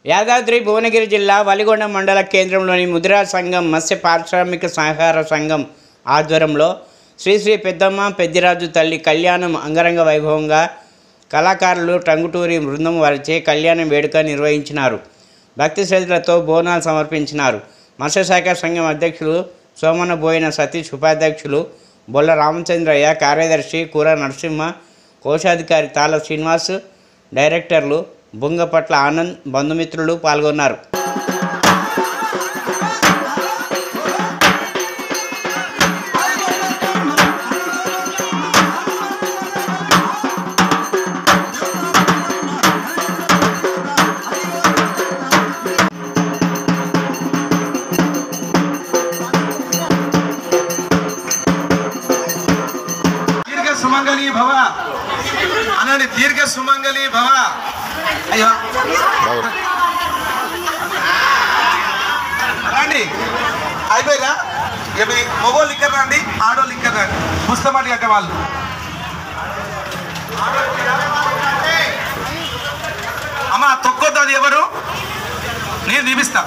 యాదాద్రి భువనగిరి జిల్లా వలిగొండ మండల కేంద్రంలోని ముదిరా సంఘం మత్స్య పారిశ్రామిక సహకార సంఘం ఆధ్వర్యంలో శ్రీ శ్రీ పెద్దమ్మ పెద్దిరాజు తల్లి కళ్యాణం అంగరంగ వైభవంగా కళాకారులు టంగుటూరి బృందం వారిచే కళ్యాణం వేడుక నిర్వహించినారు. భక్తి శ్రద్ధలతో బోనాలు సమర్పించినారు. మత్స్యశాఖ సంఘం అధ్యక్షులు సోమన బోయిన సతీష్, ఉపాధ్యక్షులు బొల్ల రామచంద్రయ్య, కార్యదర్శి కూర నరసింహ, కోశాధికారి తాళ శ్రీనివాస్, డైరెక్టర్లు బుంగపట్ల ఆనంద్, బంధుమిత్రులు పాల్గొన్నారు. సుమంగళి భవ అనండి, దీర్ఘ సుమంగళి భవ. అయ్యో రండి, అయిపోయిరా. మగోళ్ళు ఇక్కడ రండి, ఆడోళ్ళు ఇక్కడ రండి. పుస్తమాటి కట్టే వాళ్ళు అమ్మ తొక్కొద్దు, అది ఎవరు నేను దీపిస్తా.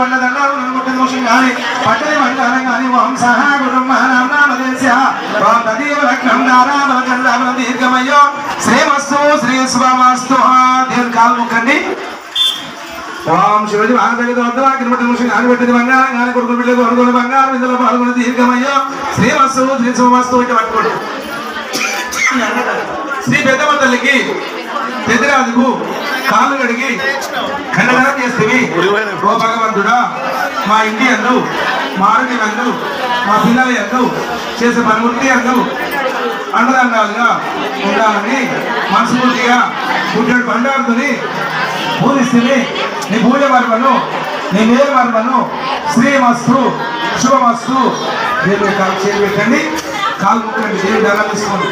దీర్ఘమయ్యో శ్రీమస్తు శ్రీ శుభమస్తు. దీర్ఘాలు ముక్కండి. ఓం శివజీ ఆనబెట్టింది బంగారం కానీ కొడుకు బిడ్డకు అనుకున్న బంగారం ఇందులో పాల్గొని దీర్ఘమయ్యో శ్రీమస్తు శ్రీ శుభమస్తు. ఇటు పట్టుకోండి. శ్రీ పెద్దమ్మ తల్లికి పెద్దిరాజుకు కాళ్ళు కడిగి ఖండనం చేస్తేవి. ఓ భగవంతుడా, మా ఇంటి అందు, మా ఆరోగ్యం అందు, మా పిల్లల అందు, చేసే పనిముట్టి అందు అండదండాలుగా ఉండాలని మనస్ఫూర్తిగా పుట్టడు బండారుని పూజిస్తుంది. నీ పూజ మర్మను, నీ మేలు మర్మను శ్రీమస్తు శుభమస్తు. దేవుడి కాలు చేరు పెట్టండి, కాలు ముట్టండి, దేవుడి దండం తీసుకోండి.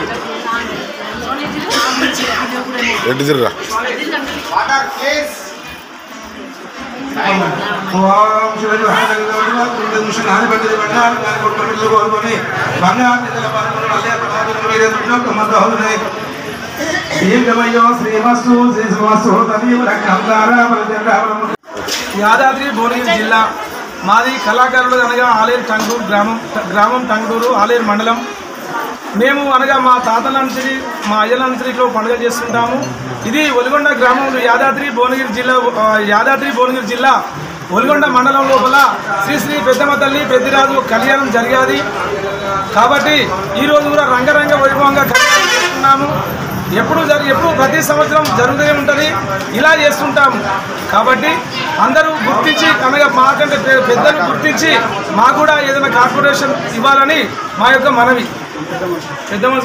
యాదాద్రి భువనగిరి జిల్లా మాది కళాకారులు అనగా ఆలేరు టంగూరు గ్రామం టంగూరు ఆలేరు మండలం. మేము అనగా మా తాతల నుంచి మా అయ్యల నుంచి ఇట్లా పండుగ చేస్తుంటాము. ఇది ఒలిగొండ గ్రామంలో యాదాద్రి భువనగిరి జిల్లా ఒలిగొండ మండలం లోపల శ్రీ శ్రీ పెద్దమ్మ తల్లి పెద్దిరాజు కళ్యాణం జరిగేది. కాబట్టి ఈరోజు కూడా రంగరంగ వైభవంగా కళ్యాణం చేస్తున్నాము. ఎప్పుడు ప్రతి సంవత్సరం జరుగుతూనే ఉంటుంది, ఇలా చేస్తుంటాము. కాబట్టి అందరూ గుర్తించి అనగా మాకంటే పెద్దలు గుర్తించి మాకు కూడా ఏదైనా కార్పొరేషన్ ఇవ్వాలని మా యొక్క మనవి. పెద్దమ్మ